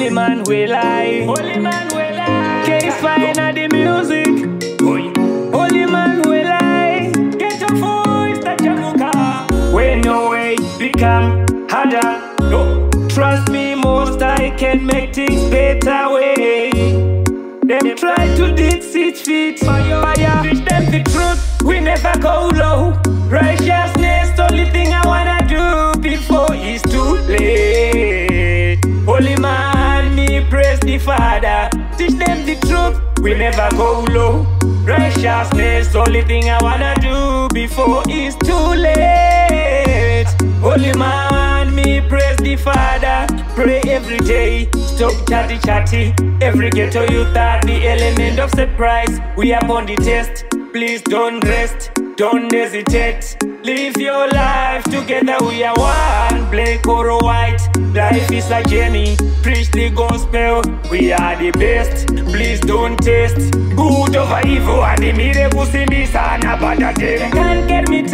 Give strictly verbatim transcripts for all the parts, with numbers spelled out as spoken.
Holy man will lie. Holy man will lie. K A Y Z fine at the music. Holy man will lie. Get your voice, touch your muka. When your way become harder, no. Trust me, most I can make things better way. Them try to dig six feet fire, fire. Teach them the truth, we never go low. Righteousness, only thing I wanna do before it's too late. Holy man, me praise the Father. Teach them the truth, we never go low. Righteousness, only thing I wanna do before it's too late. Holy man, me praise the Father. Pray every day, stop chatty chatty. Every ghetto youth are the element of surprise. We are on the test, please don't rest, don't hesitate. Live your life together, we are one. Black or white, life is a journey. Preach the gospel, we are the best. Please don't test good over evil, and the miracles in this and about that day. Can't get me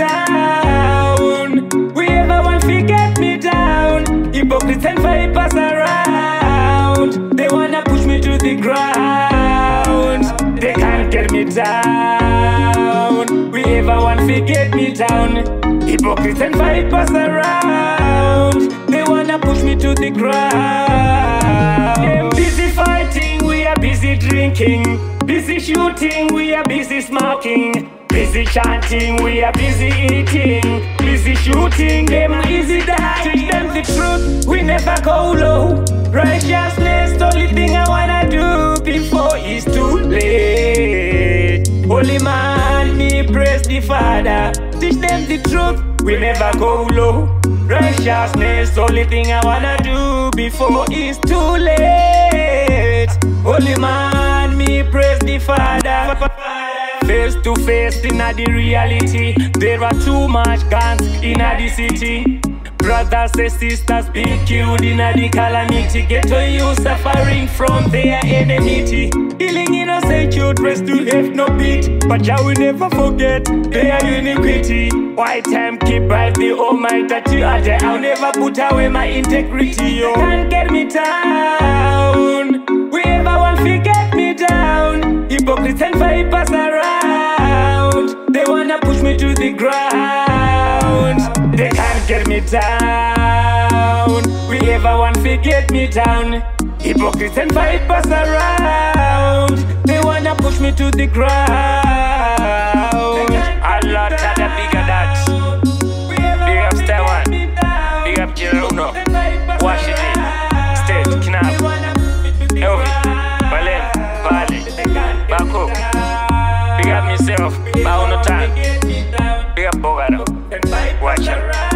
down, we ever want to get me down. Hypocrites and vipers around, they wanna push me to the ground. They can't get me down, we ever want to get me down. Hypocrites and vipers around, they wanna push me to the ground. They're busy fighting, we are busy drinking. Busy shooting, we are busy smoking. Busy chanting, we are busy eating. Busy shooting, them easy die. Teach them the truth, we never go low. Righteousness, only thing I wanna do before it's too late. Holy man, me praise the Father. Teach them the truth, we never go low. Righteousness, only thing I wanna do before it's too late. Holy man, me praise the Father. Face to face in the reality, there are too much guns in the city. Brothers and sisters being killed in the calamity. Ghetto youth suffering from their enmity. Killing innocent children to have no beat, but I will never forget their iniquity. Why time keep by the Almighty other? I'll never put away my integrity. Yo. Can't get me down, we ever want to get me down. Hypocrites and vipers around, they wanna push me to the ground. They can't get me down, we ever want to get me down. Hypocrites and vipers around, they wanna push me to the ground. A lot of the bigger that. Big up Star One, big up Jeruno, Washington State, Knapp, Elvis, Berlin, Valley, Bako. Big up myself, Baunotan, big up Bogado, watch out.